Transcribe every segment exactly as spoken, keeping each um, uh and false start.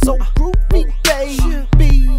so groovy, baby.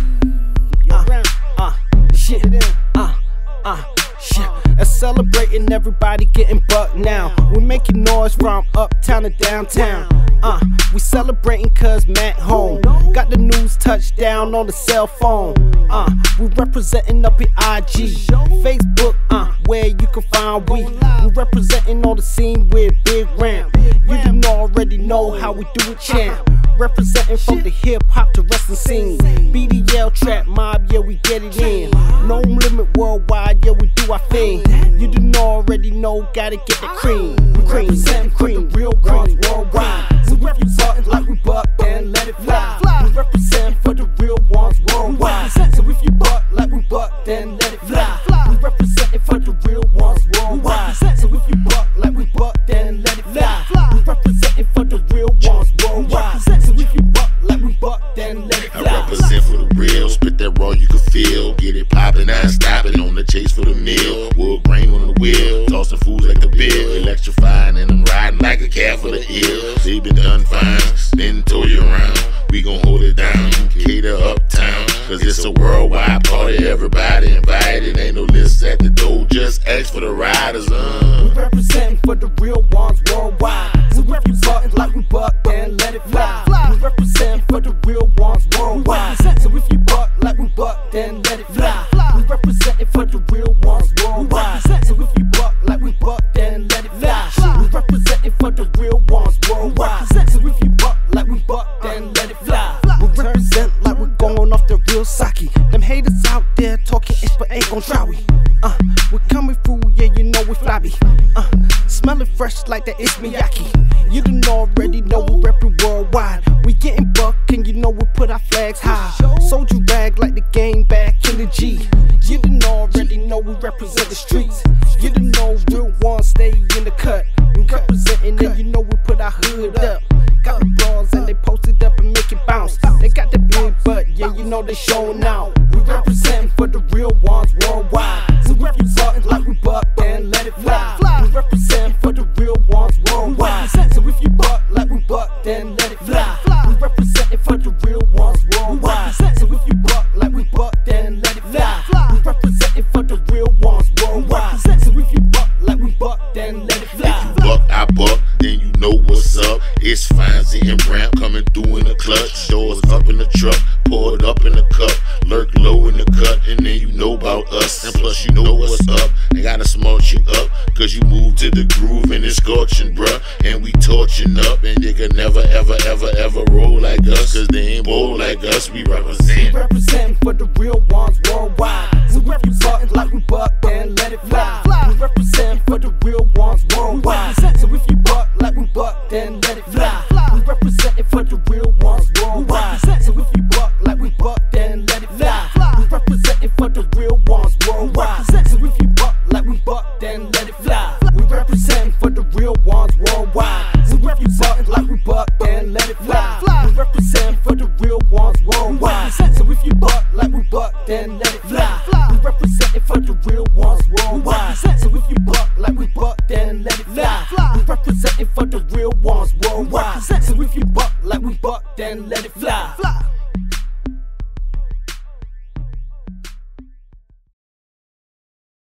Uh, uh, shit, uh, uh, shit. And celebrating, everybody getting bucked now. We making noise from uptown to downtown. Uh, we celebrating cause Matt home. Got the news touchdown on the cell phone. Uh, we representing up in I G, Facebook, uh, where you can find we. We representing on the scene with Big Ramp. You didn't already know how we do it, champ. Representing from the hip hop to wrestling scene. B D L trap mob, yeah we get it in. No limit worldwide, yeah we do our thing. You didn't already know, gotta get the cream. We representing cream, real ones worldwide. So if you buck like we buck, then let it fly. We represent for the real ones worldwide. So if you buck like we buck, then let it fly. We representing for the real ones worldwide. So if you buck like we buck, then let it fly. We representing for the real ones worldwide. So if you buck like we buck, then let it fly. I represent for the real, spit that raw you can feel. Get it poppin', I stop it on the chase for the meal. Wood grain on the wheel, tossing fools like the bill. Electrifying and I'm riding like a cat for the ill. They been done fine, then told you around. We gon' hold it down, cater uptown. Cause it's a worldwide party, everybody invited. Ain't no list at the door, just ask for the riders. Uh. We representing for the real ones worldwide. So if you buckin' like we buck, then let it fly. We representing for the real ones worldwide. So if you buck like we buck, then let it fly. We representing for the real ones worldwide. So if you buck like we buck, then let it fly. We representing for the real ones worldwide. So if you buck like we buck, then let it fly. We represent like we're going off the real sake. Them haters out there talking ish but ain't gon' try we. Uh, we're coming through, yeah you know we flabby. Uh, smelling fresh like that it's Miyaki. You done already know we reppin' worldwide. We getting buck and you know we put our flags high. Soldier rag like the game back in the G. You done already know we represent the streets. You done know real ones stay in the cut. We representing and you know we put our hood up. Got the bras and they posted up and make it bounce. They got the big butt, yeah you know they showing out. We representing for the real ones worldwide. So if you buck like we buck, then let it fly. We representing for the real ones worldwide. So if you buck like we buck, then let it fly. We representing for the real ones worldwide. So if you buck like we buck, then let it fly. We representing for the real ones worldwide. So if you buck like we buck, then let it fly. If you buck, I buck, then you know what's up. It's Fonzie and Ramp coming through in the clutch. Doors up in the truck, pour it up in the cup. Lurk low in the cut, and then you know about us. And plus you know what's up, they gotta smart you up. Cause you move to the groove and it's scorching, bruh. And we torching up, and they can never ever ever ever roll like us. Cause they ain't bold like us, we represent. We representing for the real ones worldwide. So if you buckin' like we buck, then let it fly. We representing for the real ones worldwide. So if you buck like we buck, then let it fly. We representing for the real ones worldwide. So if you buck like we buck, then let it fly. We representing for the real ones worldwide. So if you buck like we buck, then let it fly. We representing for the real ones worldwide. So if you buck like we buck, then let it fly. We representing for the real ones worldwide. So if you buck like we buck, then let it fly. We representing for the real ones worldwide. So if you buck like we buck, then let it fly. We representing for the real ones worldwide. So if you buck like we buck, then let it fly.